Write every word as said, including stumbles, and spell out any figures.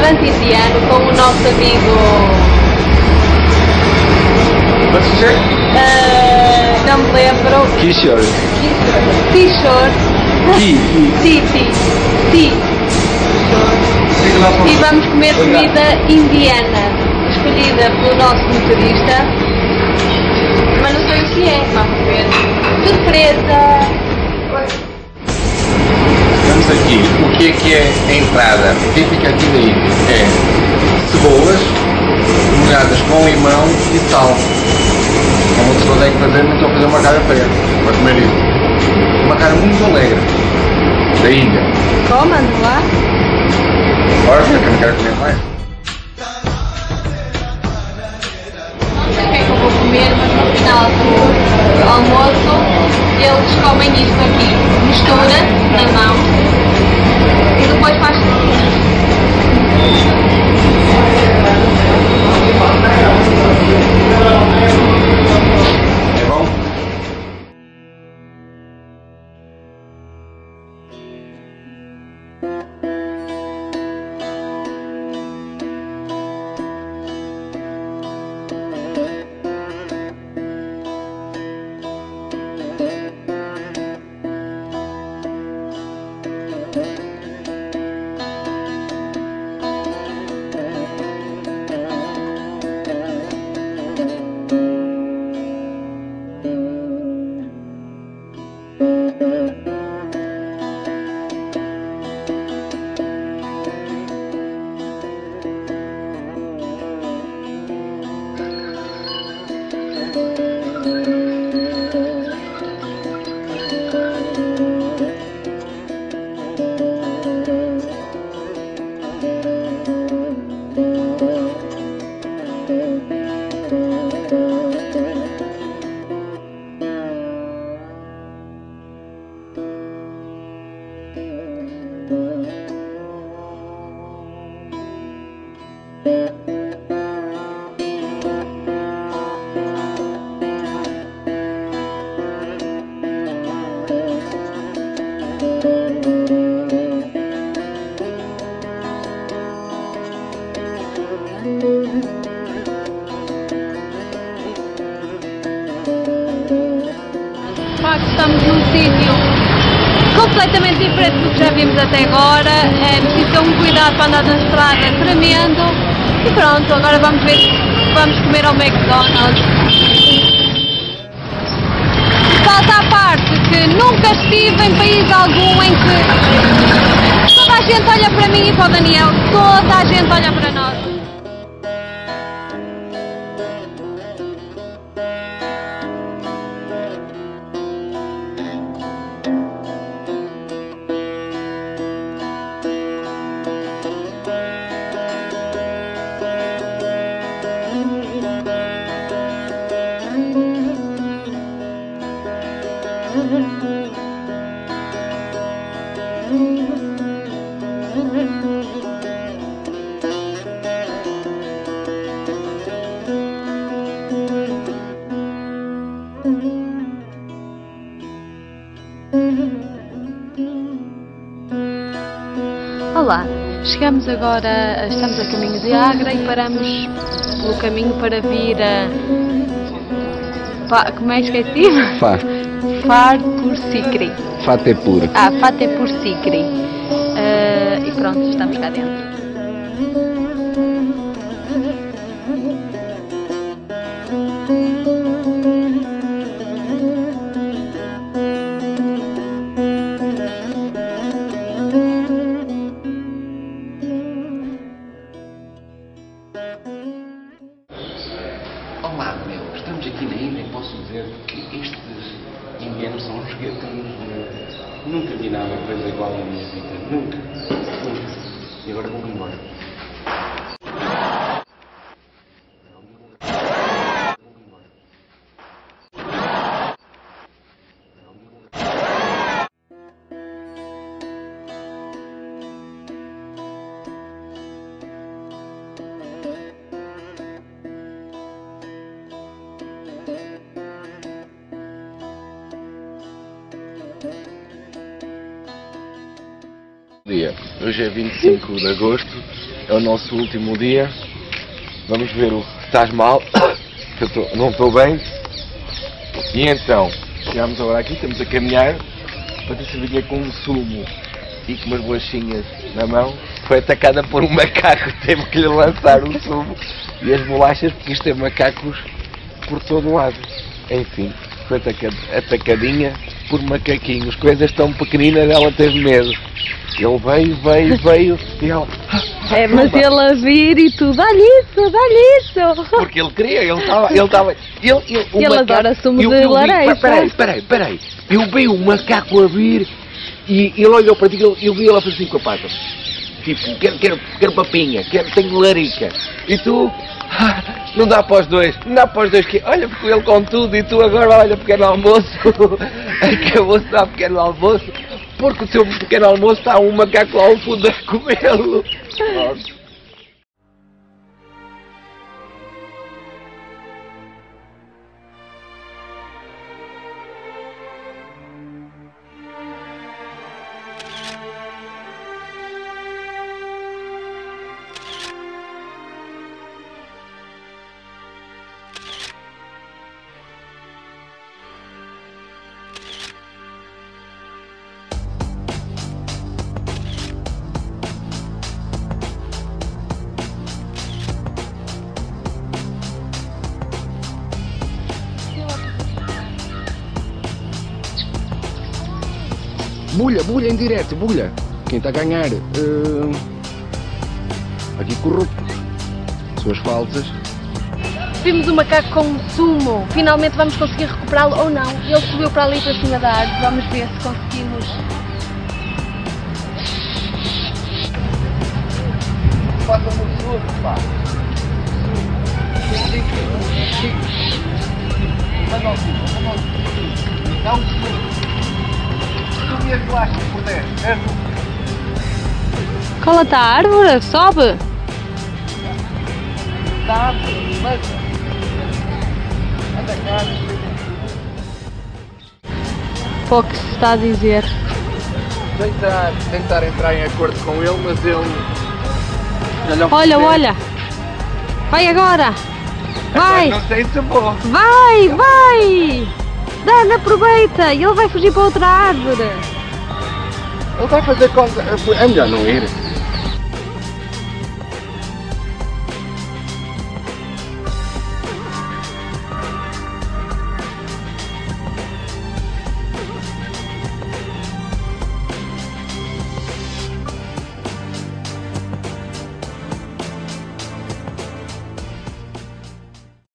restaurante indiano com o nosso amigo. What's his name? Uh, não me lembro. Kishore. Kishore. Ki. Sim, sim. Sim. E vamos comer comida indiana, escolhida pelo nosso motorista. Mas não sei o que é. Vamos ver. Surpresa! Estamos aqui. O que é que é a entrada? Típica aqui da ilha. É cebolas molhadas com limão e sal. Como uma pessoa tem que fazer, não estou a fazer uma cara feia para comer isso. Uma cara muito alegre da ilha. Como, ando lá? Agora que eu não quero comer mais. Não sei o que é que eu vou comer, mas no final do almoço eles comem isto aqui. Mistura na mão e depois faz É bom? De facto, estamos num sítio completamente diferente do que já vimos até agora. É preciso ter um cuidado para andar na estrada tremendo. E pronto, agora vamos ver, vamos comer ao McDonald's. Salta à parte que nunca estive em país algum em que toda a gente olha para mim e para o Daniel, toda a gente olha para nós. Olá, chegamos agora, estamos a caminho de Agra e paramos pelo caminho para vir a... Fa, como é esqueci? Fá. Fatehpur Sikri. Fatehpur. Ah, Fatehpur Sikri. Uh, e pronto, estamos cá dentro. Olá, meu, estamos aqui na ilha e posso dizer que estes indianos são uns gatinhos. Nunca vi nada coisa igual na minha vida. Nunca. Nunca. E agora vou-me embora. Dia. Hoje é vinte e cinco de agosto, é o nosso último dia. Vamos ver o se estás mal, que eu tô, não estou bem. E então, chegámos agora aqui, estamos a caminhar. Para ter cerveja com um sumo e com umas bolachinhas na mão. Foi atacada por um macaco, teve que lhe lançar o sumo e as bolachas, porque isto é macacos por todo o lado. Enfim, foi atacadinha por macaquinhos, coisas tão pequeninas, ela teve medo. Ele veio, veio, veio e ela... É, mas ele a vir e tudo, olha isso, olha isso! Porque ele queria, ele estava... Ele, estava, ele, ele, ele macaco, adora sumo eu, de eu laranja. Peraí, peraí, peraí. Eu vi o macaco a vir e ele olhou para ti e eu vi ele a fazer assim com a pata. Tipo, quero, quero, quero papinha, quero, tenho larica. E tu... Não dá para os dois, não dá para os dois que olha porque ele com tudo e tu agora olha pequeno almoço. Acabou-se dar pequeno almoço. Porque o teu pequeno almoço está um macaco lá ao fundo a comê-lo. Bulha, bulha em direto, bulha. Quem está a ganhar? Uh, aqui corruptos. Suas falsas. Vimos o macaco com um sumo. Finalmente vamos conseguir recuperá-lo ou não. Ele subiu para ali para cima da árvore. Vamos ver se conseguimos. Faça-me o sumo, pá. Manda o sumo, manda o sumo. Dá o sumo. Subir as bolachas por dentro, certo? Cola-te à árvore, sobe! Dá, mas... Anda cá. Pô, que se está a dizer? Tentar, tentar entrar em acordo com ele, mas ele... Olha, olha! Vai agora! Vai! Não sei se vou. Vai, vai! Dana, aproveita! Ele vai fugir para outra árvore! Ele vai fazer conta. É melhor não ir.